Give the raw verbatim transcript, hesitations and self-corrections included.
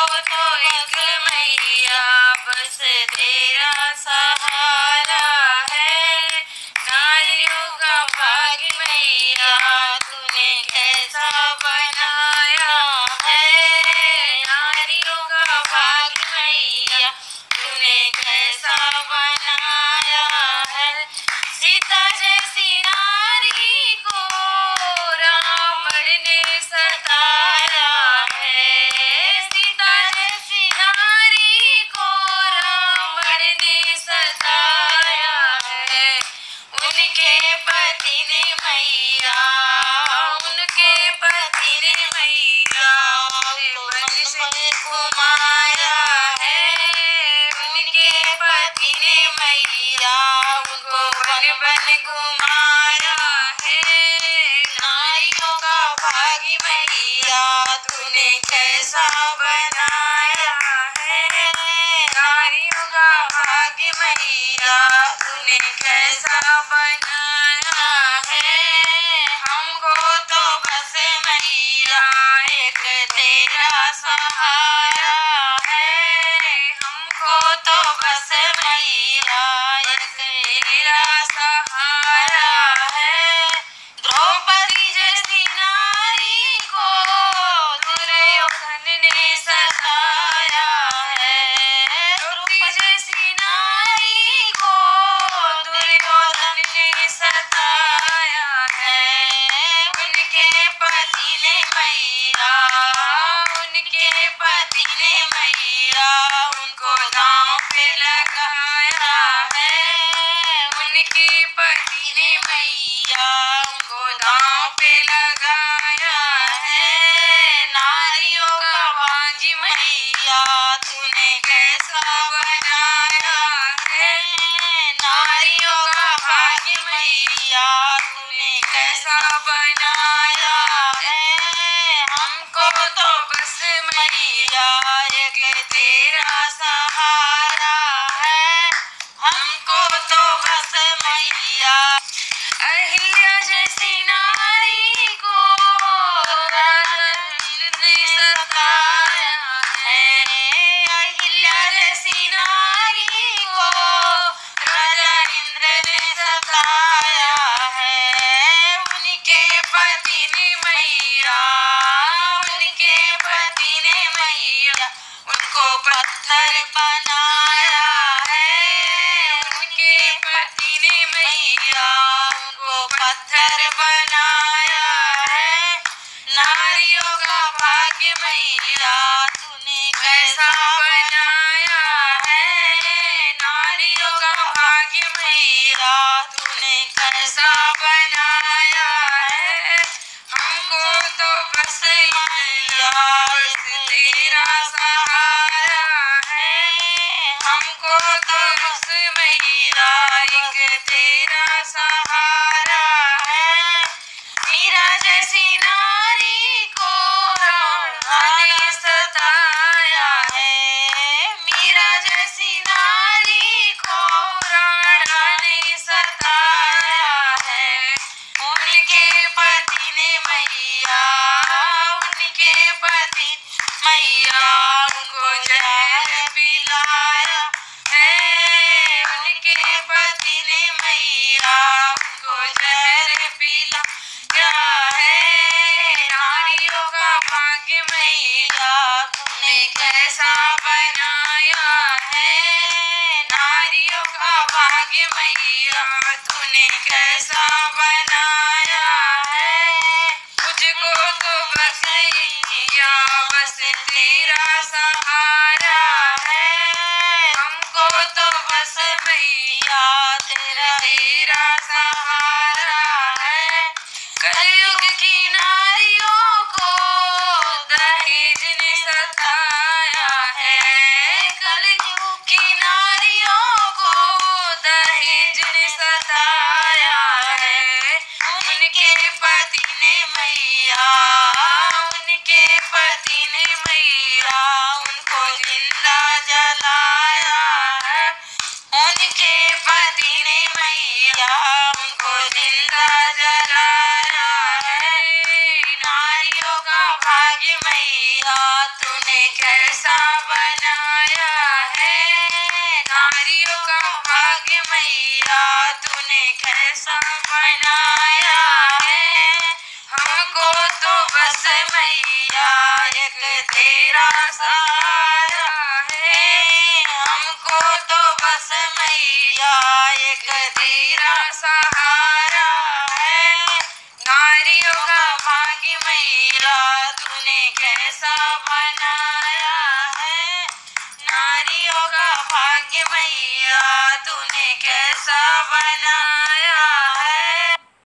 तो एक मैया बस तेरा सहारा है। नारियों का भाग्य मैया तूने कैसा बनाया है। नारियों का भाग्य मैया तूने कैसा बनाया है। सीता जैसी नारी को रावण ने सताया है। सीता जैसी नारी को रावण ने सताया है। उनके पति ने मैया उनके पति ने मैया वन में घुमाया है। उनके पति ने मैया उनको वन वन घुमाया है। नारियों का भाग्य मैया तूने कैसा बनाया है। नारियों का भाग्य मैया तूने कैसा बनाया है। हमको तो बस मैया एक तेरा सहारा है। हमको तो बस मैया एक तेरा सहारा है। द्रौपदी जैसी नारी को दुर्योधन ने सताया है। द्रौपदी जैसी नारी को दुर्योधन ने सताया है। उनके पति ने मैया उनके पति ने मैया उनको दांव पे लगाया है। उनके पति ने मैया उनको दांव पे लगाया है। नारियों का भाग्य मैया तूने कैसा बनाया है। नारियों का भाग्य मैया तूने कैसा बनाया है। हमको तो बस मैया एक तेरा सहारा है। हमको तो बस मैया अहिल्या जैसी नारी को रावण ने सताया है। अहिल्या जैसी नारी को राजा इंद्र ने सताया है। उनके पति ने मैया उनके पति ने मैया उनको पत्थर बनाया है। उनके पति ने मैया उनको पत्थर बनाया है। नारियों का भाग्य मैया तूने कैसा बनाया है। नारियों का भाग्य मैया तूने कैसा बनाया है। हमको तो बस मैया एक तेरा सहारा है। हमको तो बस मैया एक तेरा सहारा है। मीरा जैसी नारी को रावण ने सताया है। मीरा जैसी नारी को रावण ने सताया है। उनके पति ने मैया उनके पति मैया उनको जहर पिलाया है। उनके पति ने मैया उनको जहर पिलाया है। नारियों का भाग्य मैया तूने कैसा बनाया है। नारियों का भाग्य मैया तूने कैसा बनाया है। मुझको तो बस मैया बस तेरा सहारा है। हमको तो बस मैया तेरा तेरा सहारा है। कलयुग की नारियों को दहेज ने सताया है। कलयुग की नारियों को दहेज ने सताया है। उनके पति ने मैया उनके पति ने मैया उनको जिंदा जलाया है। उनके पति ने मैया उनको जिंदा जलाया है। नारियों का भाग्य मैया तूने कैसा मैया तूने कैसा बनाया है। हमको तो बस मैया एक तेरा सहारा है। हमको तो बस मैया एक तेरा सहारा है। नारियों का भाग्य मैया तूने कैसा बनाया है। नारियों का भाग्य मैया तूने कैसा बना